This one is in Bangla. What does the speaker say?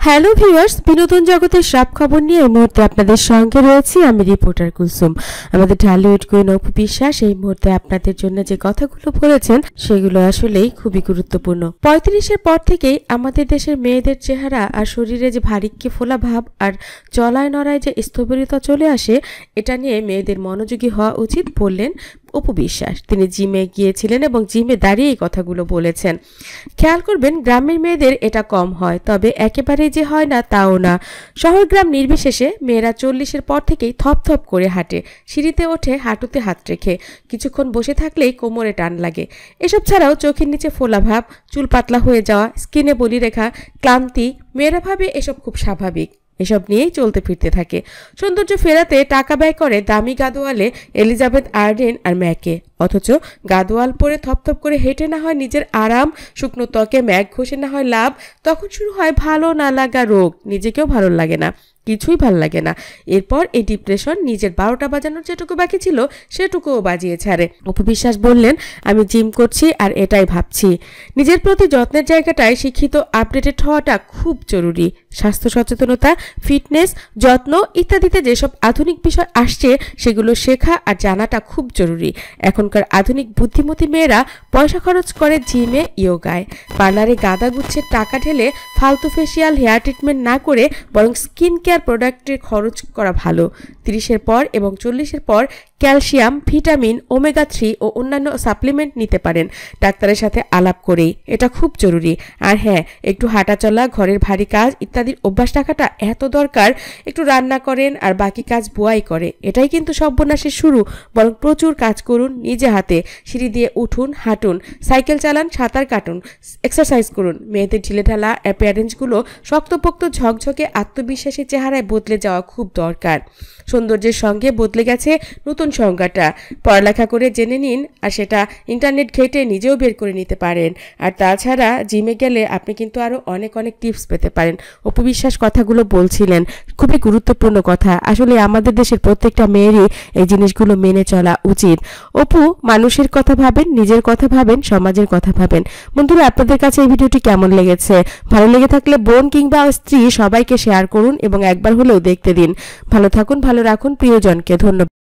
হ্যালো ভিউয়ার্স, বিনোদন জগতের সব খবর নিয়ে এই মুহূর্তে আপনাদের সঙ্গে রয়েছি আমি রিপোর্টার কুলসুম। আমাদের ঢালিউড কুইন অপু বিশ্বাস এই মুহূর্তে আপনাদের জন্য যে কথাগুলো বলেছেন সেগুলো আসলেই খুবই গুরুত্বপূর্ণ। 35-এর পর থেকেই আমাদের দেশের মেয়েদের চেহারা আর শরীরে যে ভারিক্কি ফোলা ভাব আর চলায় নড়ায় যে স্থবিরতা চলে আসে, এটা নিয়ে মেয়েদের মনোযোগী হওয়া উচিত বললেন অপু বিশ্বাস। তিনি জিমে গিয়েছিলেন এবং জিমে দাঁড়িয়ে এই কথাগুলো বলেছেন। খেয়াল করবেন, গ্রামের মেয়েদের এটা কম হয়, তবে একেবারেই যে হয় না তাও না। শহর গ্রাম নির্বিশেষে মেয়েরা 40-এর পর থেকেই থপ থপ করে হাঁটে, সিঁড়িতে ওঠে হাঁটুতে হাত রেখে, কিছুক্ষণ বসে থাকলেই কোমরে টান লাগে। এসব ছাড়াও চোখের নিচে ফোলা ভাব, চুল পাতলা হয়ে যাওয়া, স্কিনে বলিরেখা, ক্লান্তি, মেয়েরা ভাবে এসব খুব স্বাভাবিক। এসব নিয়েই চলতে ফিরতে থাকে। সৌন্দর্য ফেরাতে টাকা ব্যয় করে দামি গাদোয়ালে এলিজাবেথ আর্ডেন আর ম্যাকে, অথচ গাদোয়াল পরে থপথপ করে হেঁটে না হয় নিজের আরাম, শুকনো ত্বকে ম্যাক ঘষে না হয় লাভ, তখন শুরু হয় ভালো না লাগা রোগ। নিজেকেও ভালো লাগে না, কিছুই ভাল লাগে না। এরপর এই ডিপ্রেশন নিজের 12টা বাজানোর যেটুকু বাকি ছিল সেটুকুও বাজিয়ে ছাড়ে। অপু বিশ্বাস বললেন, আমি জিম করছি আর এটাই ভাবছি। নিজের প্রতি যত্নের জায়গাটায় শিক্ষিত আপডেটেড হওয়াটা খুব জরুরি। স্বাস্থ্য সচেতনতা, ফিটনেস, যত্ন ইত্যাদিতে যেসব আধুনিক বিষয় আসছে সেগুলো শেখা আর জানাটা খুব জরুরি। এখনকার আধুনিক বুদ্ধিমতী মেয়েরা পয়সা খরচ করে জিমে, ইয়োগায়, পার্লারে গাদা গুচ্ছে টাকা ঢেলে ফালতু ফেসিয়াল, হেয়ার ট্রিটমেন্ট না করে বরং স্কিন কেয়ার প্রোডাক্টের খরচ করা ভালো। 30-এর পর এবং 40-এর পর ক্যালসিয়াম, ভিটামিন, ওমেগা 3 ও অন্যান্য সাপ্লিমেন্ট নিতে পারেন ডাক্তারের সাথে আলাপ করেই। এটা খুব জরুরি। আর হ্যাঁ, একটু হাঁটা চলা, ঘরের ভারী কাজ ইত্যাদির অভ্যাস রাখাটা এত দরকার। একটু রান্না করেন আর বাকি কাজ বুয়াই করে, এটাই কিন্তু সর্বনাশের শুরু। বরং প্রচুর কাজ করুন নিজে হাতে, সিঁড়ি দিয়ে উঠুন, হাঁটুন, সাইকেল চালান, সাঁতার কাটুন, এক্সারসাইজ করুন। মেয়েদের ঢিলেঢালা অ্যাপিয়ারেন্সগুলো শক্তপোক্ত ঝকঝকে আত্মবিশ্বাসী চেহারায় বদলে যাওয়া খুব দরকার। সৌন্দর্যের সঙ্গে বদলে গেছে নতুন সংজ্ঞাটা। পড়ালেখা করে জেনে নিন, আর সেটা ইন্টারনেট ঘেটে নিজেও বের করে নিতে পারেন। আর তাছাড়া জিমে গেলে আপনি কিন্তু আরও অনেক টিপস পেতে পারেন। অপু বিশ্বাস কথাগুলো বলছিলেন, খুবই গুরুত্বপূর্ণ কথা। আসলে আমাদের দেশের প্রত্যেকটা মেয়েরই এই জিনিসগুলো মেনে চলা উচিত। অপু মানুষের কথা ভাবেন, নিজের কথা ভাবেন, সমাজের কথা ভাবেন। বন্ধুরা, আপনাদের কাছে এই ভিডিওটি কেমন লেগেছে? ভালো লেগে থাকলে বোন কিংবা স্ত্রী সবাইকে শেয়ার করুন এবং একবার হলেও দেখতে দিন। ভালো থাকুন, ভালো রাখুন প্রিয়জনকে। ধন্যবাদ।